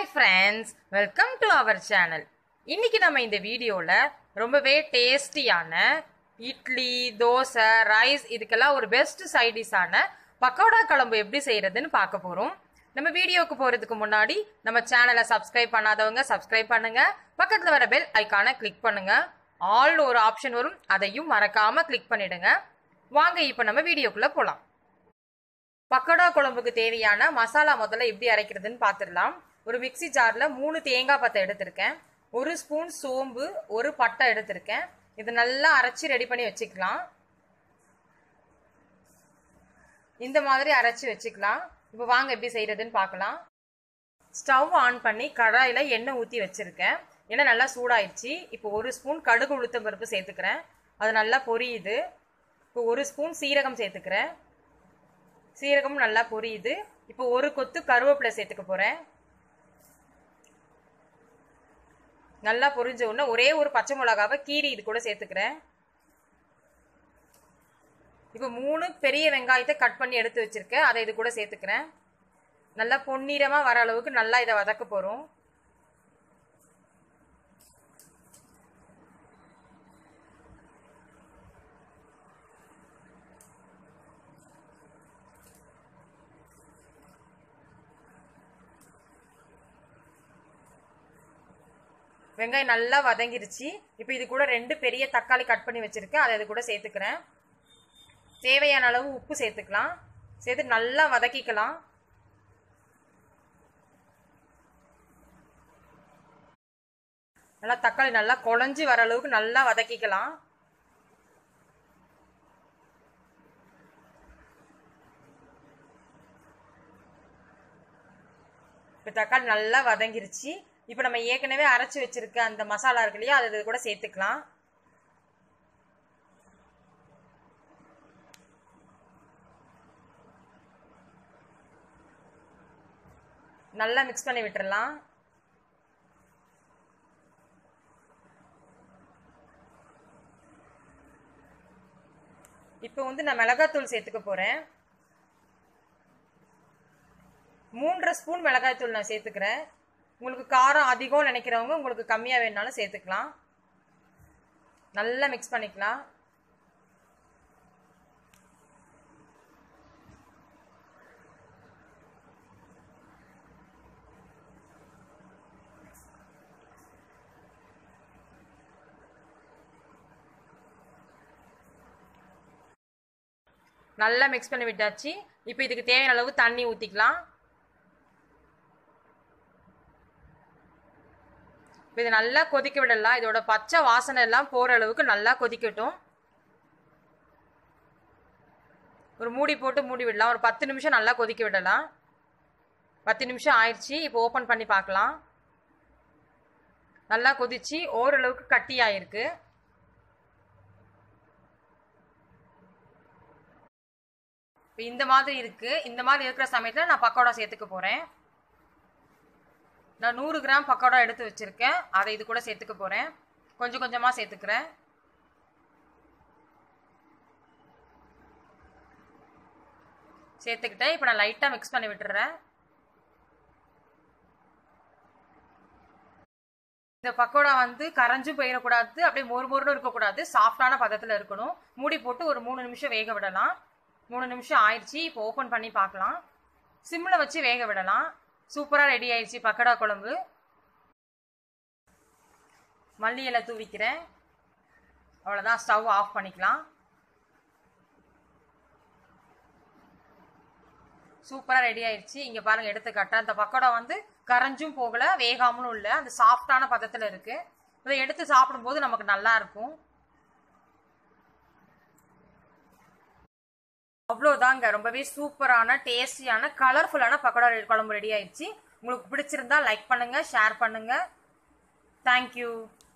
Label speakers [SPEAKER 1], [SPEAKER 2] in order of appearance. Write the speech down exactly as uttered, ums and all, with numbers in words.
[SPEAKER 1] friends, welcome to our channel. இன்னைக்கு நம்ம இந்த வீடியோல ரொம்பவே டேஸ்டியான இட்லி, தோசை, ரைஸ் இதுக்கெல்லாம் ஒரு பெஸ்ட் சைட் டிஷ்ஷான பக்கோடா குழம்பு எப்படி செய்யறதுன்னு பார்க்க போறோம். நம்ம வீடியோக்கு போறதுக்கு முன்னாடி நம்ம சேனலை சப்ஸ்கிரைப் பண்ணாதவங்க சப்ஸ்கிரைப் பண்ணுங்க. பக்கத்துல வர பெல் ஐகானை கிளிக் பண்ணுங்க. ஆல் ஒரு ஆப்ஷன் வரும், அதையும் மறக்காம கிளிக் பண்ணிடுங்க. வாங்க இப்போ நம்ம வீடியோக்குள்ள போலாம். பக்கோடா குழம்புக்கு தேவையான மசாலா முதல்ல எப்படி அரைக்கிறதுன்னு பார்த்துடலாம். ஒரு மிக்சி ஜார்ல மூணு தேங்காய் பத்தை எடுத்திருக்கேன். ஒரு ஸ்பூன் சோம்பு, ஒரு பட்டை எடுத்திருக்கேன். இது நல்லா அரைச்சி ரெடி பண்ணி வச்சுக்கலாம். இந்த மாதிரி அரைச்சி வச்சுக்கலாம். இப்போ வாங்க எப்படி செய்யறதுன்னு பார்க்கலாம். ஸ்டவ் ஆன் பண்ணி கடாயில எண்ணெய் ஊற்றி வச்சிருக்கேன். எண்ணெய் நல்லா சூடாயிடுச்சு. இப்போ ஒரு ஸ்பூன் கடுகு உளுத்தம் பருப்பு சேர்த்துக்கிறேன். அது நல்லா பொரியுது. இப்போ ஒரு ஸ்பூன் சீரகம் சேர்த்துக்கிறேன். சீரகம் நல்லா பொரியுது. இப்போ ஒரு கொத்து கருவேப்பிலை சேர்த்துக்க போறேன். நல்லா பொரிஞ்ச உடனே ஒரே ஒரு பச்சை மிளகாவை கீரி இது கூட சேர்த்துக்கிறேன். இப்போ மூணு பெரிய வெங்காயத்தை கட் பண்ணி எடுத்து வச்சிருக்கேன். அதை இது கூட சேர்த்துக்கிறேன். நல்லா பொன்னிறமா வர அளவுக்கு நல்லா இதை வதக்க போறோம். வெங்காயம் நல்லா வதங்கிருச்சு. இப்போ இது கூட ரெண்டு பெரிய தக்காளி கட் பண்ணி வச்சிருக்கேன். அதை இது கூட சேர்த்துக்கிறேன். தேவையான அளவு உப்பு சேர்த்துக்கலாம். சேர்த்து நல்லா வதக்கிக்கலாம். நல்லா தக்காளி நல்லா குழஞ்சி வர அளவுக்கு நல்லா வதக்கிக்கலாம். இப்போ தக்காளி நல்லா வதங்கிருச்சு. இப்போ நம்ம ஏற்கனவே அரைச்சி வச்சிருக்க அந்த மசாலா இருக்கு இல்லையா, அது கூட சேர்த்துக்கலாம். நல்லா மிக்ஸ் பண்ணி விட்டுறலாம். இப்போ வந்து நான் மிளகாத்தூள் சேர்த்துக்க போறேன். மூன்றரை ஸ்பூன் மிளகாய்த்தூள் நான் சேர்த்துக்கிறேன். உங்களுக்கு காரம் அதிகம் நினைக்கிறவங்க உங்களுக்கு கம்மியாக வேணாலும் சேர்த்துக்கலாம். நல்லா மிக்ஸ் பண்ணிக்கலாம். நல்லா மிக்ஸ் பண்ணி விட்டாச்சு. இப்போ இதுக்கு தேவையான அளவு தண்ணி ஊற்றிக்கலாம். இது நல்லா கொதிக்க விடலாம். இதோட பச்சை வாசனை எல்லாம் போற அளவுக்கு நல்லா கொதிக்கட்டும். ஒரு மூடி போட்டு மூடி விடலாம். ஒரு பத்து நிமிஷம் நல்லா கொதிக்க விடலாம். பத்து நிமிஷம் ஆயிடுச்சு. இப்போ ஓபன் பண்ணி பார்க்கலாம். நல்லா கொதிச்சு ஓரளவுக்கு கட்டி ஆயிருக்கு. இந்த மாதிரி இருக்கு. இந்த மாதிரி இருக்கிற சமயத்துல நான் பக்கோடா சேர்த்துக்க போறேன். நான் நூறு கிராம் பக்கோடா எடுத்து வச்சிருக்கேன். அதை இது கூட சேர்த்துக்க போறேன். கொஞ்சம் கொஞ்சமா சேர்த்துக்கிறேன். சேர்த்துக்கிட்டேன். இப்போ நான் லைட்டா மிக்ஸ் பண்ணி விட்டுறேன். இந்த பக்கோடா வந்து கரைஞ்சும் போயிடக்கூடாது, அப்படியே மொறு மொறுன்னு இருக்கக்கூடாது, சாஃப்டான பதத்துல இருக்கணும். மூடி போட்டு ஒரு மூணு நிமிஷம் வேக விடலாம். மூணு நிமிஷம் ஆயிடுச்சு. இப்போ ஓபன் பண்ணி பார்க்கலாம். சிம்ல வச்சு வேக விடலாம். சூப்பரா ரெடி ஆயிடுச்சு பக்கோடா குழம்பு. மல்லி இலை தூவிக்கிறேன். அவ்வளவுதான். ஸ்டவ் ஆஃப் பண்ணிக்கலாம். சூப்பரா ரெடி ஆயிடுச்சு. இங்க பாருங்க, எடுத்துக்காட்ட அந்த பக்கோடா வந்து கரைஞ்சும் போகல, வேகாமலும் இல்ல, அந்த சாஃப்டான பதத்துல இருக்கு. இதை எடுத்து சாப்பிடும் போது நமக்கு நல்லா இருக்கும். அவ்வளோதாங்க. ரொம்பவே சூப்பரான டேஸ்டியான கலர்ஃபுல்லான பக்கோடா குழம்பு ரெடி ஆயிடுச்சு. உங்களுக்கு பிடிச்சிருந்தா லைக் பண்ணுங்க, ஷேர் பண்ணுங்க. தேங்க்யூ.